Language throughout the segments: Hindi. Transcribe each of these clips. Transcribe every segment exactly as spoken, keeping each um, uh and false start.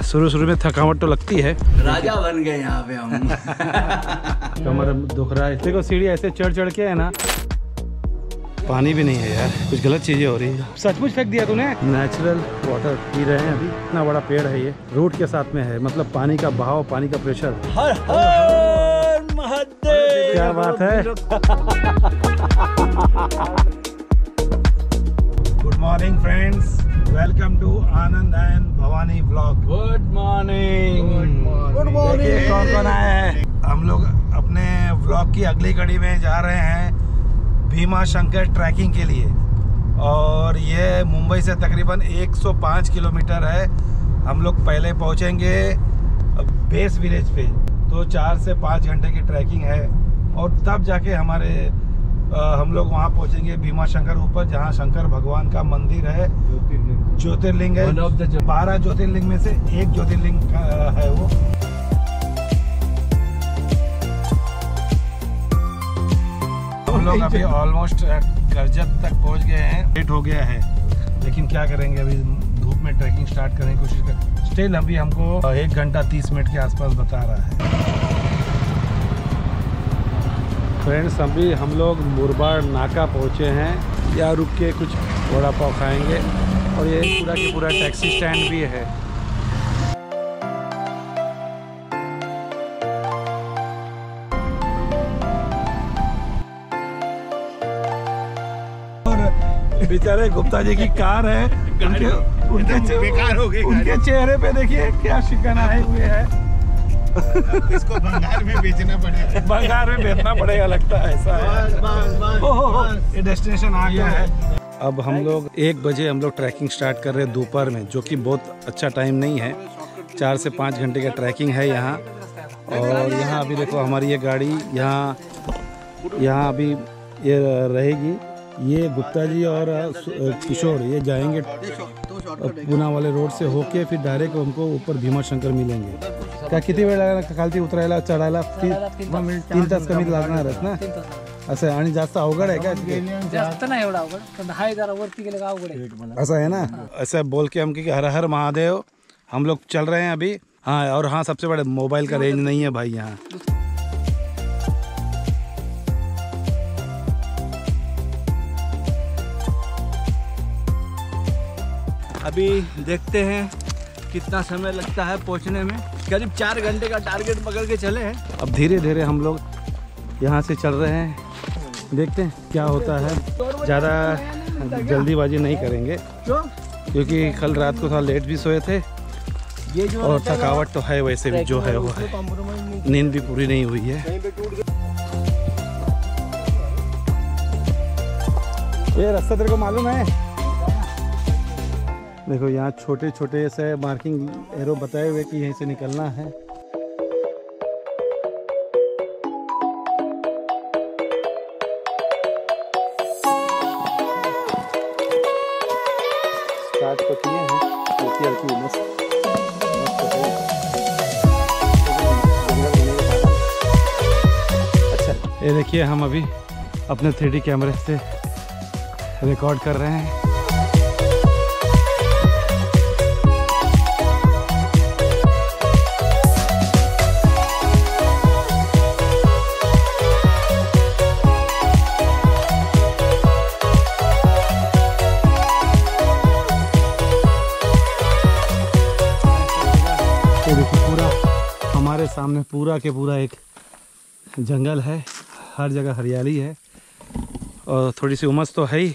शुरू शुरू में थकावट तो लगती है, राजा बन गए यहाँ पे हम। कमर दुख रहा है। देखो सीढ़ी ऐसे चढ़ चढ़ के है ना, पानी भी नहीं है यार, कुछ गलत चीजें हो रही है। सचमुच फेंक दिया तूने। नेचुरल वाटर पी रहे हैं अभी। इतना बड़ा पेड़ है ये, रूट के साथ में है, मतलब पानी का बहाव, पानी का प्रेशर। हर हर महादेव। क्या बात है। Good morning friends, welcome to Anand and Bhavani vlog. Good morning. Good morning. देखिए कौन कौन आया है। हम लोग अपने व्लॉग की अगली कड़ी में जा रहे हैं भीमा शंकर ट्रैकिंग के लिए, और ये मुंबई से तकरीबन एक सौ पाँच किलोमीटर है। हम लोग पहले पहुंचेंगे बेस विलेज पे, तो चार से पाँच घंटे की ट्रैकिंग है, और तब जाके हमारे आ, हम लोग वहाँ पहुंचेंगे भीमा शंकर ऊपर, जहाँ शंकर भगवान का मंदिर है, ज्योतिर्लिंग है। बारह ज्योतिर्लिंग में से एक ज्योतिर्लिंग है वो। हम लोग अभी ऑलमोस्ट करजत तक पहुंच गए हैं। लेट हो गया है, लेकिन क्या करेंगे, अभी धूप में ट्रैकिंग स्टार्ट करने की कोशिश कर। स्टिल अभी हमको एक घंटा तीस मिनट के आसपास बता रहा है। फ्रेंड्स, अभी हम लोग मुरबाड नाका पहुंचे हैं। यहाँ रुक के कुछ वड़ा पाव खाएंगे, और ये पूरा के पूरा टैक्सी स्टैंड भी है। बेचारे गुप्ता जी की कार है, उनके उनके बेकार हो गई। उनके चेहरे पे देखिए क्या शिकन आए हुए हैं। इसको बंगाल में बेचना पड़ेगा। बंगाल में बेचना पड़ेगा लगता है, ऐसा है। ओहो, ये डेस्टिनेशन आ गया है। अब हम लोग एक बजे हम लोग ट्रैकिंग स्टार्ट कर रहे हैं दोपहर में, जो कि बहुत अच्छा टाइम नहीं है। चार से पाँच घंटे का ट्रैकिंग है यहाँ। और यहाँ अभी देखो हमारी ये गाड़ी यहाँ यहाँ अभी ये रहेगी। ये गुप्ता जी और किशोर ये जाएंगे पूना वाले रोड से होके, फिर डायरेक्ट उनको ऊपर भीमा शंकर मिलेंगे। क्या किती वेळ लागणार खालती उतरायला चढायला? तीन तास कमी लागणारच ना असं, आणि जास्त अवघड आहे का? जास्त नाही एवढा अवघड, पण हाय जरा वरती गेले का अवघड आहे, ऐसा है ना। ऐसा बोल के हम कि हर हर महादेव हम लोग चल रहे हैं अभी। हाँ, और हाँ सबसे बड़े मोबाइल का रेंज नहीं है भाई यहाँ। अभी देखते हैं कितना समय लगता है पहुंचने में। करीब चार घंटे का टारगेट पकड़ के चले हैं। अब धीरे धीरे हम लोग यहाँ से चल रहे हैं, देखते हैं क्या होता है। ज़्यादा जल्दीबाजी नहीं करेंगे, क्योंकि कल रात को थोड़ा लेट भी सोए थे, और थकावट तो है वैसे भी जो है वो है, नींद भी पूरी नहीं हुई है। ये रास्ता तेरे को मालूम है? देखो यहाँ छोटे छोटे से मार्किंग एरो बताए हुए कि यहीं से निकलना है। स्टार्ट तो किए हैं, हल्की हल्की मस्त अच्छा। ये देखिए हम अभी अपने थ्री डी कैमरे से रिकॉर्ड कर रहे हैं। हमारे सामने पूरा के पूरा एक जंगल है, हर जगह हरियाली है, और थोड़ी सी उमस तो है ही।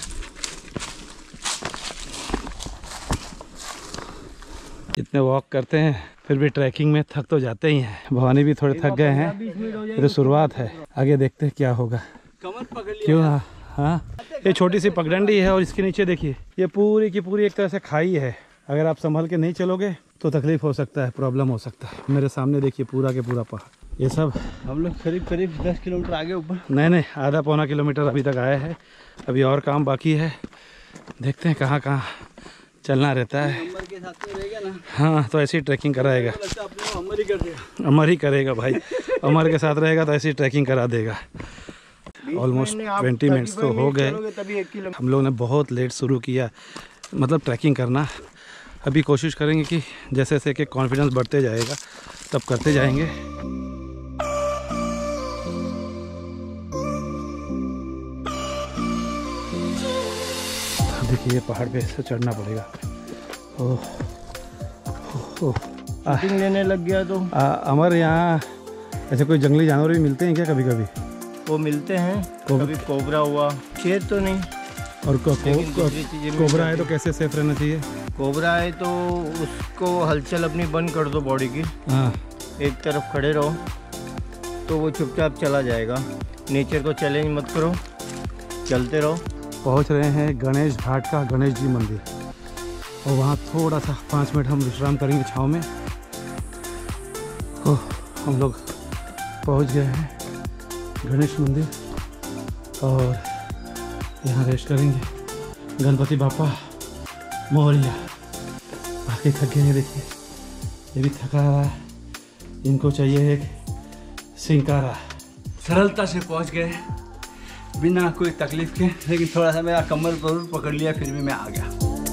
इतने वॉक करते हैं फिर भी ट्रैकिंग में थक तो जाते ही हैं। भवानी भी थोड़े थक गए हैं, ये तो शुरुआत है, आगे देखते हैं क्या होगा। क्यों? हाँ हाँ, ये छोटी सी पगडंडी है, और इसके नीचे देखिए ये पूरी की पूरी एक तरह से खाई है। अगर आप संभल के नहीं चलोगे तो तकलीफ हो सकता है, प्रॉब्लम हो सकता है। मेरे सामने देखिए पूरा के पूरा पहाड़। ये सब हम लोग करीब करीब दस किलोमीटर आगे ऊपर, नहीं नहीं आधा पौना किलोमीटर अभी तक आए हैं। अभी और काम बाकी है, देखते हैं कहाँ कहाँ चलना रहता है। अमर के साथ में रहेगा ना। हाँ, तो ऐसी ट्रैकिंग कराएगा, अमर ही कर देगा। अमर ही करेगा भाई। अमर के साथ रहेगा तो ऐसी ट्रैकिंग करा देगा। ऑलमोस्ट ट्वेंटी मिनट्स तो हो गए। हम लोग ने बहुत लेट शुरू किया, मतलब ट्रैकिंग करना। अभी कोशिश करेंगे कि जैसे जैसे कि कॉन्फिडेंस बढ़ते जाएगा तब करते जाएंगे। देखिए ये पहाड़ पे ऐसे चढ़ना पड़ेगा। ओह ओह शूटिंग लेने लग गया तो हमारे यहाँ ऐसे कोई जंगली जानवर भी मिलते हैं क्या कभी कभी? वो मिलते हैं, को- कभी कोबरा हुआ, शेर तो नहीं। और को, को, लेकिन को, दूसरी चीजें भी कोबरा है मिलती तो कैसे सेफ रहना चाहिए? कोबरा है तो उसको हलचल अपनी बंद कर दो बॉडी की, हाँ एक तरफ खड़े रहो तो वो चुपचाप चला जाएगा। नेचर को चैलेंज मत करो, चलते रहो। पहुँच रहे हैं गणेश घाट का गणेश जी मंदिर, और वहाँ थोड़ा सा पाँच मिनट हम विश्राम करेंगे छाँव में। ओह हम लोग पहुँच गए हैं गणेश मंदिर और यहाँ रेस्ट करेंगे। गणपति बापा मोरिया। बाकी थक गए हैं, देखिए ये भी थका हुआ है, इनको चाहिए एक सिंकारा। सरलता से पहुंच गए बिना कोई तकलीफ के, लेकिन थोड़ा सा मेरा कमर जरूर पकड़ लिया, फिर भी मैं आ गया।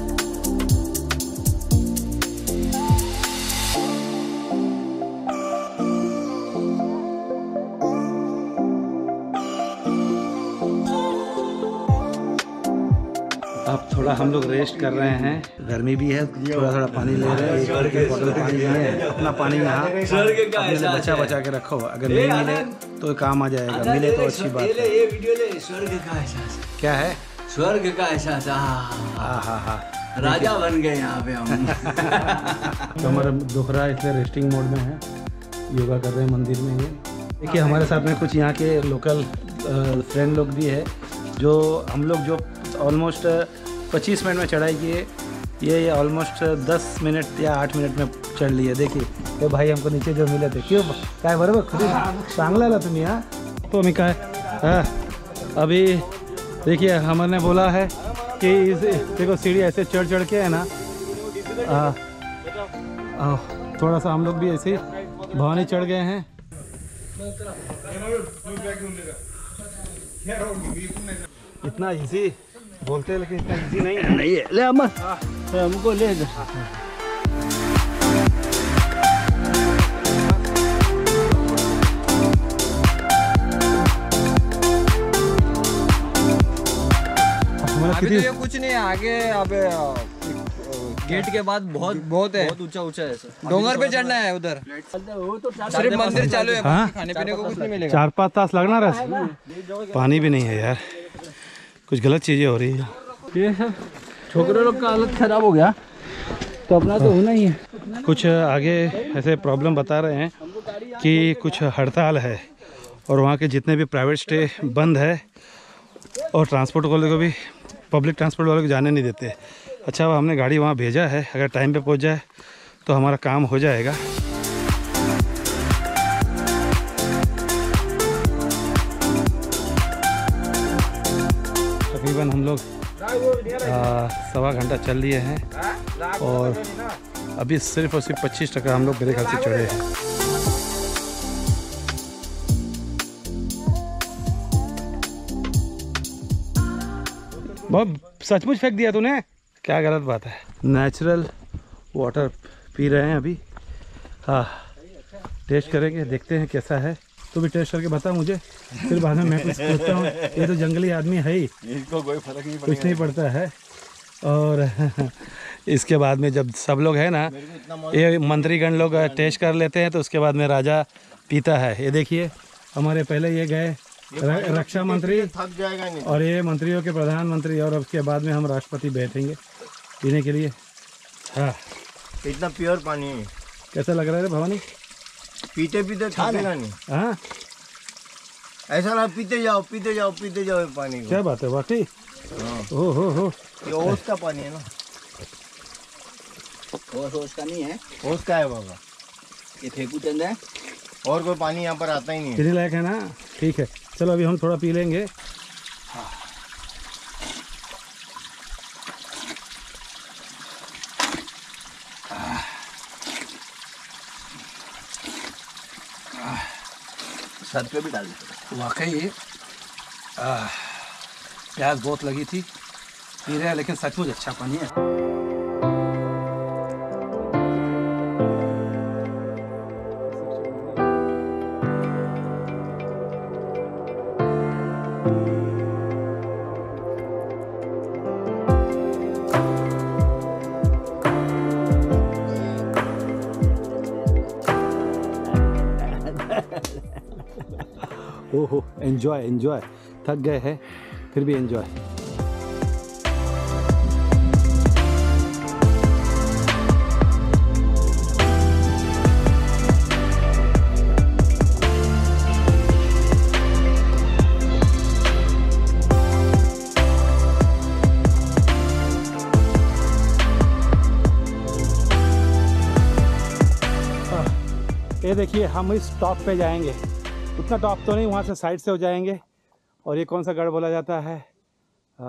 अब थोड़ा हम लोग रेस्ट कर रहे हैं, गर्मी भी है, थोड़ा थोड़ा पानी ले रहे हैं, एक एक बोतल पानी लिए, अपना पानी यहाँ अपने लिए बचा बचा के रखो, अगर नहीं मिले तो काम आ जाएगा, मिले तो अच्छी बात है। ये वीडियो ले, स्वर्ग का एहसास, क्या है? स्वर्ग का एहसास। हाँ हाँ हाँ राजा बन गए यहाँ पे हम। कमर दुख रहा है इसलिए रेस्टिंग मोड में है, योगा कर रहे हैं मंदिर में। ये देखिए हमारे साथ में कुछ यहाँ के लोकल फ्रेंड लोग भी है, जो हम लोग जो ऑलमोस्ट पच्चीस मिनट में चढ़ाई किए, ये ऑलमोस्ट दस मिनट या आठ मिनट में चढ़ लिए। देखिए ये भाई हमको नीचे जो मिले थे, क्यों काय बराबर खुद चांगला ला तुम्हें यहाँ तो मैं काय हाँ। अभी देखिए हमने बोला है कि इस देखो सीढ़ी ऐसे चढ़ चढ़ के है ना, आ, आ, थोड़ा सा हम लोग भी ऐसे भवानी चढ़ गए हैं। इतना इजी बोलते हैं लेकिन इतना इजी नहीं है। नहीं है, ले अमर हमको ले दे। अभी तो ये कुछ नहीं है, आगे अब गेट के बाद बहुत बहुत है, बहुत ऊंचा ऊंचा है, डोंगर पे चढ़ना है उधर। सिर्फ मंदिर चालू है, हाँ? खाने पीने को कुछ नहीं मिलेगा। चार पाँच तास लगना रहा, पानी भी नहीं है यार, कुछ गलत चीज़ें हो रही है। ये सब छोकरे लोग का हालत खराब हो गया तो अपना तो होना ही है। कुछ आगे ऐसे प्रॉब्लम बता रहे हैं कि कुछ हड़ताल है और वहाँ के जितने भी प्राइवेट स्टे बंद है, और ट्रांसपोर्ट वाले को भी, पब्लिक ट्रांसपोर्ट वाले को जाने नहीं देते। अच्छा वो हमने गाड़ी वहाँ भेजा है, अगर टाइम पे पहुँच जाए तो हमारा काम हो जाएगा। तकरीबन हम लोग सवा घंटा चल लिए हैं और अभी सिर्फ और सिर्फ पच्चीस टका हम लोग मेरे ख्याल से चढ़े हैं। बहुत सचमुच फेंक दिया तूने, क्या गलत बात है। नेचुरल वाटर पी रहे हैं अभी। हाँ टेस्ट करेंगे, देखते हैं कैसा है। तो भी टेस्ट करके बता मुझे, फिर बाद में मैं कुछ सोचता हूँ। ये तो जंगली आदमी है ही, इसको कोई फर्क नहीं कुछ नहीं पड़ता है। और इसके बाद में जब सब लोग है ना, ये मंत्रीगण लोग टेस्ट कर लेते हैं तो उसके बाद में राजा पीता है। ये देखिए हमारे पहले ये गए रक्षा मंत्री, थक जाएगा नहीं। और ये मंत्रियों के प्रधानमंत्री, और उसके बाद में हम राष्ट्रपति बैठेंगे पीने के लिए। हाँ इतना प्योर पानी है, कैसा लग रहा है रे भवानी? पीते पीते थकेगा नहीं। हाँ ऐसा ना पीते जाओ पीते जाओ पीते जाओ ये पानी को। क्या बात है वाकई। ओ हो हो ये ओस का पानी है ना, ओस ओस का नहीं है, ओस का है बाबा, ये फेंकू चंद है। और कोई पानी यहाँ पर आता ही नहीं है। पीने लायक है ना? ठीक है चलो अभी हम थोड़ा पी लेंगे। सर पे भी डाल दे। वाकई प्यास बहुत लगी थी, पी रहे हैं, लेकिन सचमुच अच्छा पानी है। ओहो एंजॉय एंजॉय, थक गए हैं फिर भी एंजॉय। ये देखिए हम इस टॉप पे जाएंगे, उतना टॉप तो नहीं, वहाँ से साइड से हो जाएंगे। और ये कौन सा गढ़ बोला जाता है आ,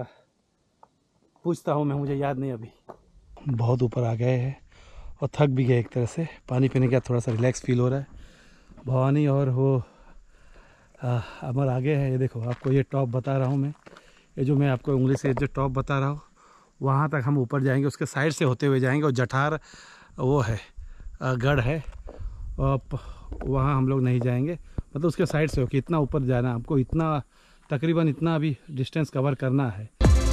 पूछता हूँ मैं, मुझे याद नहीं अभी। बहुत ऊपर आ गए हैं और थक भी गए एक तरह से। पानी पीने के बाद थोड़ा सा रिलैक्स फील हो रहा है। भवानी और वो आ, अमर आगे है। ये देखो आपको ये टॉप बता रहा हूँ मैं, ये जो मैं आपको उंगली से जो टॉप बता रहा हूँ वहाँ तक हम ऊपर जाएंगे, उसके साइड से होते हुए जाएंगे। और जठार वो है गढ़ है, और वहाँ हम लोग नहीं जाएंगे, मतलब उसके साइड से हो कि इतना ऊपर जाना है आपको, इतना तकरीबन इतना अभी डिस्टेंस कवर करना है।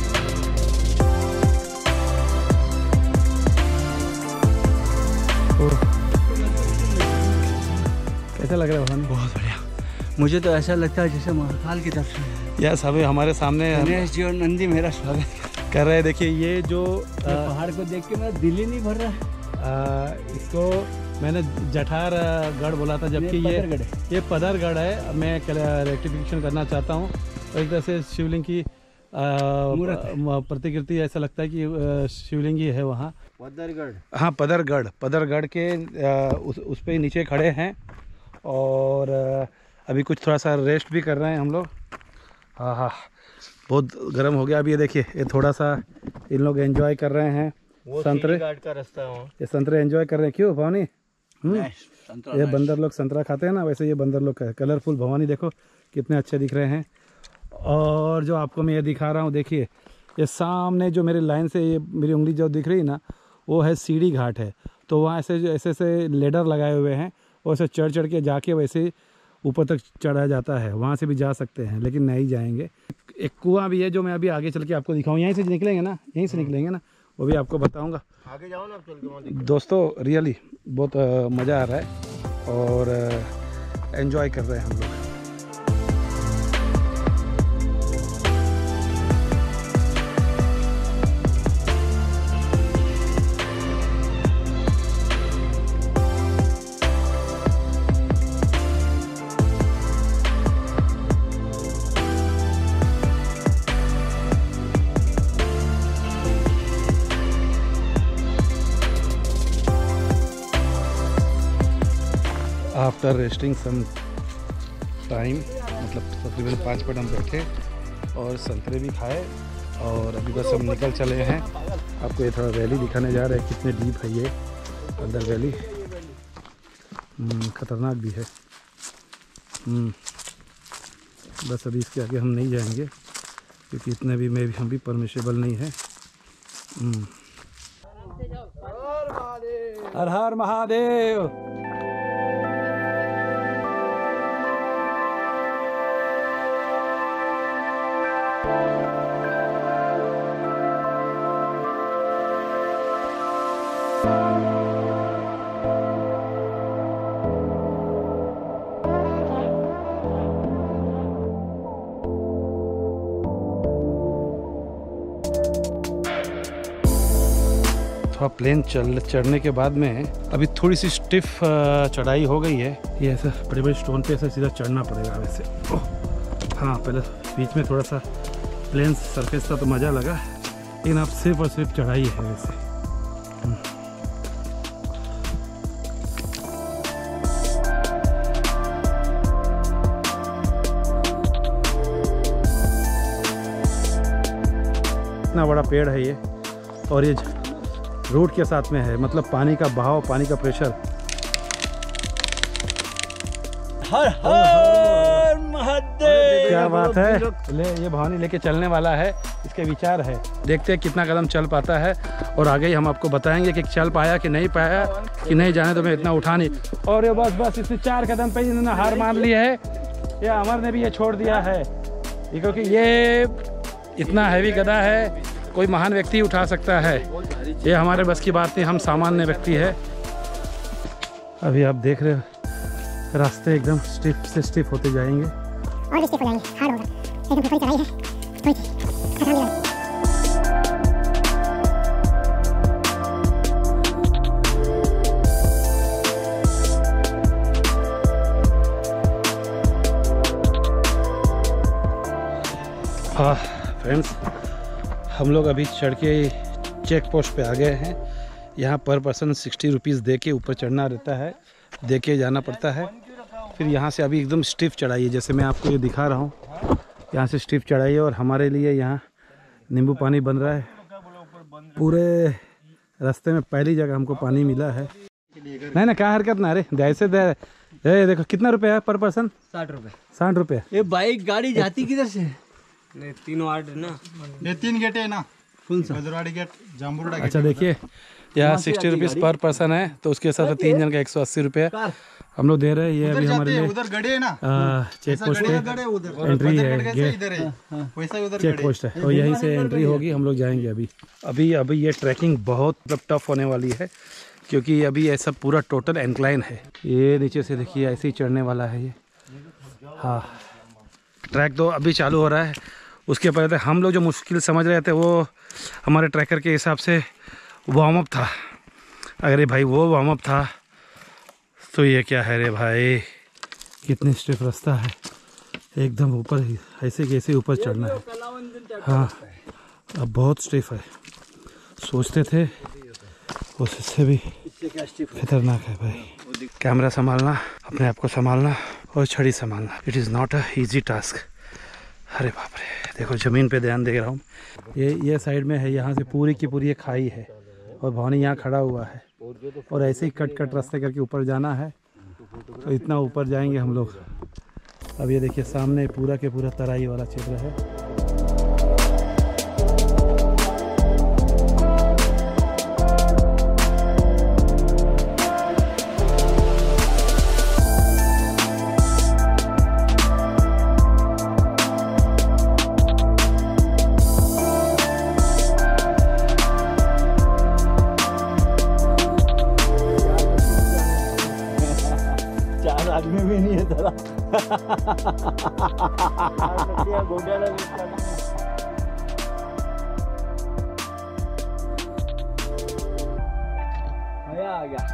कैसा लग रहा है भवानी? बहुत बढ़िया, मुझे तो ऐसा लगता है जैसे महाकाल की तरफ से। यस, अभी हमारे सामने गणेश जी और नंदी मेरा स्वागत कर रहे हैं। देखिए ये जो पहाड़ को देख के मेरा दिल ही नहीं भर रहा। इसको मैंने जठार गढ़ बोला था, जबकि ये ये, ये पदरगढ़ है। मैं रेक्टिफिकेशन करना चाहता हूँ। एक तरह से शिवलिंग की प्रतिकृति, ऐसा लगता है कि शिवलिंग ही है वहाँ। पदरगढ़, हाँ पदरगढ़, पदरगढ़ के आ, उस उस पे नीचे खड़े हैं और अभी कुछ थोड़ा सा रेस्ट भी कर रहे हैं हम लोग। हाँ हाँ, बहुत गर्म हो गया अभी। ये देखिए ये थोड़ा सा इन लोग एंजॉय कर रहे हैं। संतरे का रास्ता है, ये संतरे एंजॉय कर रहे हैं। क्यों भवानी? ये बंदर लोग संतरा खाते हैं ना, वैसे ये बंदर लोग का कलरफुल। भवानी देखो कितने अच्छे दिख रहे हैं। और जो आपको मैं ये दिखा रहा हूँ, देखिए ये सामने जो मेरी लाइन से ये मेरी उंगली जो दिख रही ना, वो है सीढ़ी घाट है। तो वहाँ ऐसे ऐसे ऐसे लेडर लगाए हुए हैं, वो ऐसे चढ़ चढ़ के जाके वैसे ऊपर तक चढ़ा जाता है। वहाँ से भी जा सकते हैं लेकिन नहीं जाएंगे। एक कुआं भी है जो मैं अभी आगे चल के आपको दिखाऊँ। यहीं से निकलेंगे ना, यहीं से निकलेंगे ना, वो भी आपको बताऊँगा। आगे जाओ ना, चल के वहाँ दोस्तों रियली बहुत मज़ा आ रहा है और एंजॉय कर रहे हैं हम लोग। आफ्टर रेस्टिंग सम टाइम, मतलब तकरीबन पाँच मिनट हम बैठे और संतरे भी खाए और अभी बस हम निकल चले हैं। आपको ये थोड़ा वैली दिखाने जा रहे हैं, कितने डीप है ये अंदर वैली। ख़तरनाक भी है। बस अभी इसके आगे हम नहीं जाएंगे क्योंकि इतने भी में भी हम भी परमिशेबल नहीं है। हर हर महादेव। थोड़ा प्लेन चल चढ़ने के बाद में अभी थोड़ी सी स्टिफ चढ़ाई हो गई है। ये ऐसा बड़े बड़े स्टोन पे ऐसा सीधा चढ़ना पड़ेगा वैसे। हाँ, पहले बीच में थोड़ा सा प्लेन सरफेस था तो मज़ा लगा, लेकिन अब सिर्फ और सिर्फ चढ़ाई है वैसे। इतना बड़ा पेड़ है ये और ये रोड के साथ में है, मतलब पानी का बहाव, पानी का प्रेशर। हर हर महादेव। क्या बात है। ले ये भवानी लेके चलने वाला है, इसके विचार है। देखते हैं कितना कदम चल पाता है और आगे ही हम आपको बताएंगे कि चल पाया कि नहीं पाया, कि नहीं जाने तो मैं इतना उठा नहीं। और ये बस बस इसने चार कदम पे इन्होंने हार मान ली है। ये अमर ने भी ये छोड़ दिया है क्योंकि ये इतना हैवी गदा है, कोई महान व्यक्ति उठा सकता है, ये हमारे बस की बात नहीं, हम सामान्य व्यक्ति है। अभी आप देख रहे हो रास्ते एकदम स्टिफ से स्टिफ होते जाएंगे। और भी स्टिफ हो जाएंगे, हार्ड होगा। लेकिन थोड़ी चढ़ाई है, थोड़ी सी खतरा भी लगा। हाँ फ्रेंड्स, हम लोग अभी चढ़ के चेक पोस्ट पे आ गए हैं। यहाँ पर पर्सन सिक्सटी रुपीज़ दे के ऊपर चढ़ना रहता है, दे के जाना पड़ता है। फिर यहाँ से अभी एकदम स्टिफ चढ़ाई है, जैसे मैं आपको ये दिखा रहा हूँ। यहाँ से स्टिफ चढ़ाई है और हमारे लिए यहाँ नींबू पानी बन रहा है। पूरे रास्ते में पहली जगह हमको पानी मिला है। नहीं ना, क्या हरकत ना, अरे जैसे दे ये देखो कितना रुपया है पर पर्सन? साठ रुपये। साठ रुपये। ये बाइक गाड़ी जाती किधर से? नहीं, तीनों आठ है ना, ये तीन गेट है ना, कौन सा? Gajarwadi gate, Jambura gate. अच्छा देखिए, यहाँ सिक्सटी रुपीज़ पर पर्सन है, तो उसके हिसाब से तीन जन का एक सौ अस्सी रुपये हम लोग दे रहे हैं। ये अभी हमारे लिए उधर गड़े है ना, चेक पोस्ट पे एंट्री है, ये इधर है वैसा ही उधर चेक पोस्ट है और यहीं से एंट्री होगी। हम लोग जाएंगे अभी अभी अभी ये ट्रैकिंग बहुत मतलब टफ होने वाली है, क्योंकि अभी ऐसा पूरा टोटल इंक्लाइन है। ये नीचे से देखिए ऐसे ही चढ़ने वाला है ये। हाँ, ट्रैक तो अभी चालू हो रहा है। उसके पहले हम लोग जो मुश्किल समझ रहे थे वो हमारे ट्रैकर के हिसाब से वार्म अप था। अगर ये भाई वो वार्म अप था तो ये क्या है रे भाई, कितनी स्टिफ रास्ता है, एकदम ऊपर ही ऐसे कैसे ऊपर चढ़ना है। हाँ, अब बहुत स्टिफ है, सोचते थे उससे भी खतरनाक है भाई। कैमरा संभालना, अपने आप को संभालना और छड़ी संभालना, it is not a easy task. अरे बाप रे, देखो ज़मीन पे ध्यान दे रहा हूँ। ये ये साइड में है, यहाँ से पूरी की पूरी खाई है और भवानी यहाँ खड़ा हुआ है और ऐसे ही कट कट रास्ते करके ऊपर जाना है। तो इतना ऊपर जाएंगे हम लोग। अब ये देखिए सामने पूरा के पूरा तराई वाला क्षेत्र है। आदमी भी नहीं है तेरा। मजा आ गया।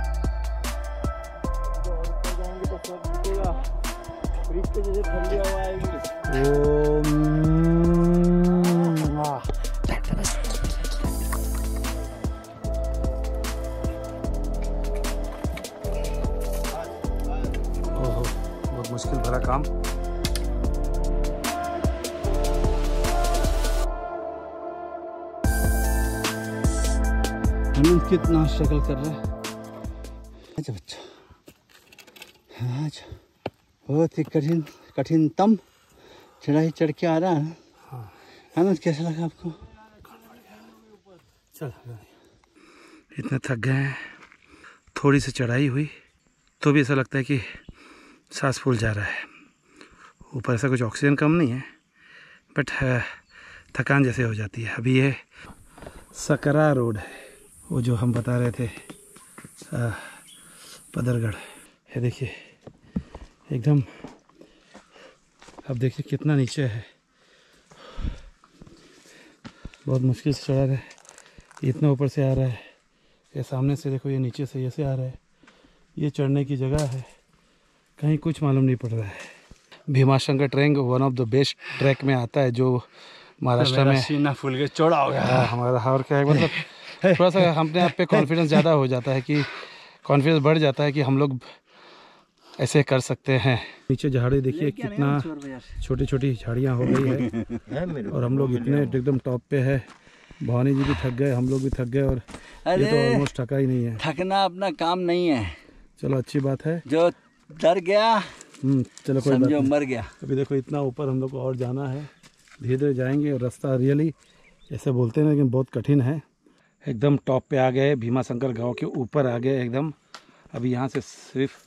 फ्रिज पे जैसे ठंडी हवा आएगी। मुश्किल भरा काम। हम कितना स्ट्रगल कर रहे हैं। अच्छा बच्चा, आज बहुत ही कठिन कठिनतम चढ़ाई चढ़ के आ रहा है। हाँ। आनंद कैसा लगा आपको? चल, इतना थक गए हैं, थोड़ी सी चढ़ाई हुई तो भी ऐसा लगता है कि सांस फूल जा रहा है। ऊपर ऐसा कुछ ऑक्सीजन कम नहीं है, बट थकान जैसे हो जाती है। अभी ये सकरा रोड है, वो जो हम बता रहे थे पदरगढ़। ये देखिए एकदम, अब देखिए कितना नीचे है, बहुत मुश्किल से चढ़ा रहा है। इतना ऊपर से आ रहा है, ये सामने से देखो, ये नीचे से ऐसे आ रहा है। ये चढ़ने की जगह है, कहीं कुछ मालूम नहीं पड़ रहा है। Bhimashankar trek one of the best trek में आता है, जो महाराष्ट्र में। सीना फूल के चौड़ा हो गया हमारा। और क्या है, मतलब थोड़ा सा अपने आप पे कॉन्फिडेंस ज़्यादा हो जाता है, कि कॉन्फिडेंस बढ़ जाता है कि हम लोग ऐसे कर सकते हैं। नीचे झाड़ी देखिए कितना छोटी छोटी झाड़ियाँ हो गई है और हम लोग इतने एकदम टॉप पे है। भवानी जी भी थक गए, हम लोग भी थक गए और ये तो ऑलमोस्ट थका ही नहीं है। थकना अपना काम नहीं है। चलो अच्छी बात है। जो डर गया चलो कोई बात नहीं, मर गया। अभी देखो इतना ऊपर हम लोग को और जाना है, धीरे धीरे जाएंगे। और रास्ता रियली ऐसे बोलते हैं लेकिन बहुत कठिन है। एकदम टॉप पे आ गए, भीमाशंकर गांव के ऊपर आ गए एकदम। अभी यहाँ से सिर्फ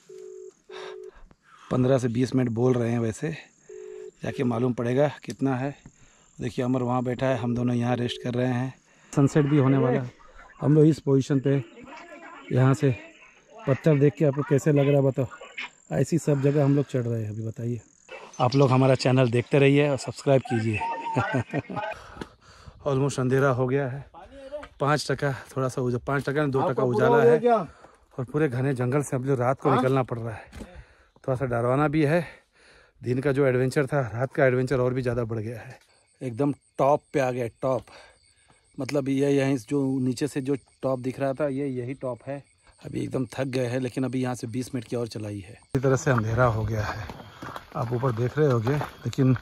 पंद्रह से बीस मिनट बोल रहे हैं, वैसे जाके मालूम पड़ेगा कितना है। देखिए अमर वहाँ बैठा है, हम दोनों यहाँ रेस्ट कर रहे हैं। सनसेट भी होने वाला है। हम लोग इस पोजीशन पे, यहाँ से पत्थर देख के आपको कैसे लग रहा है बताओ। ऐसी सब जगह हम लोग चढ़ रहे हैं अभी, बताइए। आप लोग हमारा चैनल देखते रहिए और सब्सक्राइब कीजिए। ऑलमोस्ट अंधेरा हो गया है। पाँच टका थोड़ा सा उजा पाँच टका दो टका उजाला है और पूरे घने जंगल से अब जो रात को निकलना पड़ रहा है। थोड़ा सा डरावना भी है। दिन का जो एडवेंचर था, रात का एडवेंचर और भी ज़्यादा बढ़ गया है। एकदम टॉप पे आ गया, टॉप मतलब ये यहीं जो नीचे से जो टॉप दिख रहा था ये यही टॉप है। अभी एकदम थक गए हैं, लेकिन अभी यहाँ से बीस मिनट की और चलाई है। इसी तरह से अंधेरा हो गया है, आप ऊपर देख रहे होंगे, लेकिन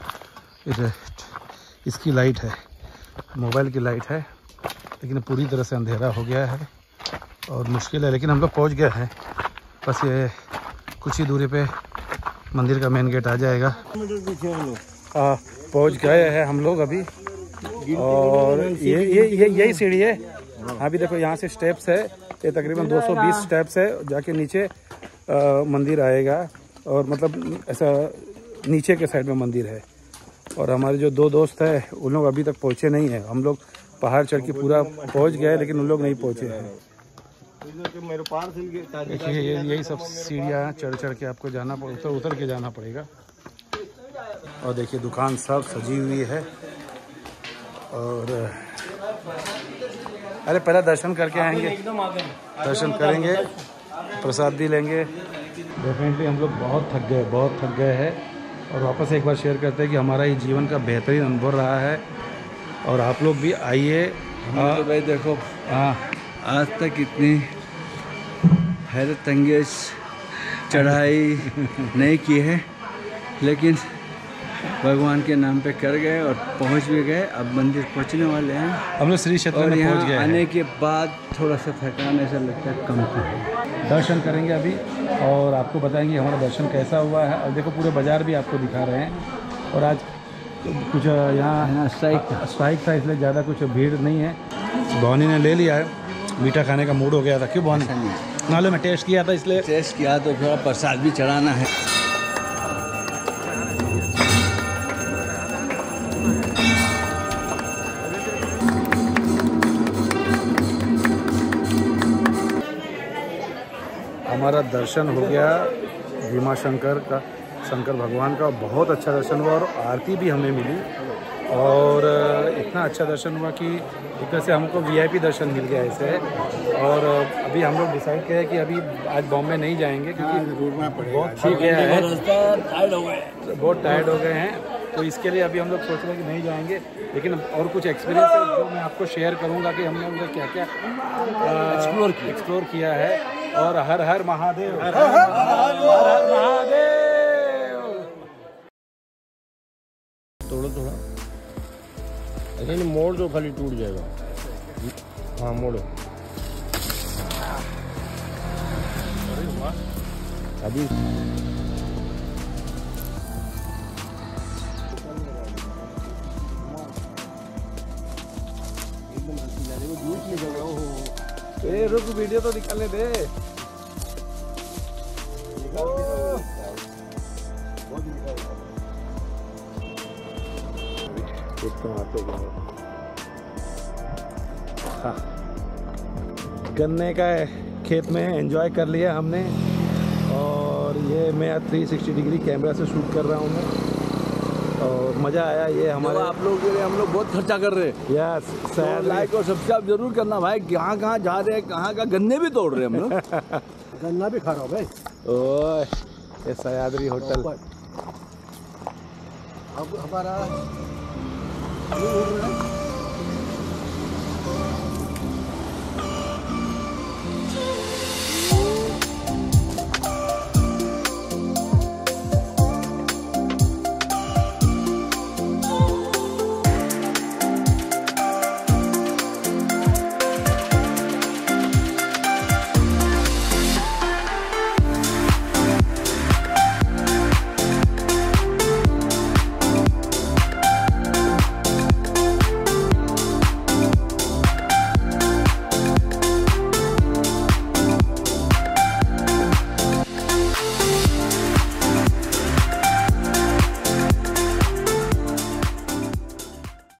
इसकी लाइट है, मोबाइल की लाइट है, लेकिन पूरी तरह से अंधेरा हो गया है और मुश्किल है। लेकिन हम लोग पहुँच गए हैं, बस ये कुछ ही दूरी पे मंदिर का मेन गेट आ जाएगा। हाँ, पहुँच गए हैं हम लोग अभी। और ये ये ये यही सीढ़ी है। अभी देखो यहाँ से स्टेप्स है, ये तकरीबन दो सौ बीस स्टेप्स है, जाके नीचे आ, मंदिर आएगा। और मतलब ऐसा नीचे के साइड में मंदिर है। और हमारे जो दो दोस्त हैं उन लोग अभी तक पहुँचे नहीं हैं। हम लोग पहाड़ चढ़ के पूरा पहुँच गए, लेकिन उन लोग नहीं पहुँचे हैं। देखिए ये यही सब सीढ़ियाँ चढ़ चढ़ के आपको जाना पड़ उतर उतर के जाना पड़ेगा। और देखिए दुकान सब सजी हुई है। और अरे पहले दर्शन करके आएंगे, दर्शन करेंगे, प्रसाद भी लेंगे। डेफिनेटली हम लोग बहुत थक गए, बहुत थक गए हैं। और वापस एक बार शेयर करते हैं कि हमारा ये जीवन का बेहतरीन अनुभव रहा है। और आप लोग भी आइए। तो भाई देखो, हाँ, आज तक इतनी हैरत अंगेज चढ़ाई नहीं की है, लेकिन भगवान के नाम पे कर गए और पहुंच भी गए। अब मंदिर पहुंचने वाले हैं हम लोग श्री क्षेत्र में पहुंच गए। आने के बाद थोड़ा सा थकान ऐसा लगता है कम की। दर्शन करेंगे अभी और आपको बताएंगे हमारा दर्शन कैसा हुआ है। और देखो पूरे बाज़ार भी आपको दिखा रहे हैं। और आज कुछ यहाँ स्ट्राइक स्ट्राइक था, इसलिए ज़्यादा कुछ भीड़ नहीं है। भवानी ने ले लिया है, मीठा खाने का मूड हो गया था। क्यों भवानी? नाले में टेस्ट किया था, इसलिए टेस्ट किया तो थोड़ा प्रसाद भी चढ़ाना है। हमारा दर्शन हो गया भीमा शंकर का, शंकर भगवान का। बहुत अच्छा दर्शन हुआ और आरती भी हमें मिली। और इतना अच्छा दर्शन हुआ कि एक तरह से हमको वीआईपी दर्शन मिल गया ऐसे। और अभी हम लोग डिसाइड किया कि अभी आज बॉम्बे नहीं जाएंगे, क्योंकि बहुत ठीक गया है, बहुत टायर्ड हो गए हैं। तो इसके लिए अभी हम लोग सोच रहे हैं कि नहीं जाएंगे। लेकिन और कुछ एक्सपीरियंस है जो मैं आपको शेयर करूंगा कि हमने उधर क्या क्या एक्सप्लोर किया एक्सप्लोर किया है। और हर हर महादेव, हर हर महादेव। थोड़ा थोड़ा ऐसा नहीं मोड़ दो, खाली टूट जाएगा। हाँ मोड़ो। अभी ए रुक, वीडियो तो निकालने दे। हाँ, गन्ने का खेत में एंजॉय कर लिया हमने। और ये मैं थ्री सिक्सटी डिग्री कैमरा से शूट कर रहा हूँ मैं। और मज़ा आया। ये हमारे आप लोगों के लिए हम लोग बहुत खर्चा कर रहे हैं। यस, तो लाइक और सब्सक्राइब जरूर करना भाई। कहाँ कहाँ जा रहे हैं, कहाँ का गन्ने भी तोड़ रहे हैं हम लोग। गन्ना भी खा रहा हूँ भाई। ओह, ये सह्याद्री होटल। अब हमारा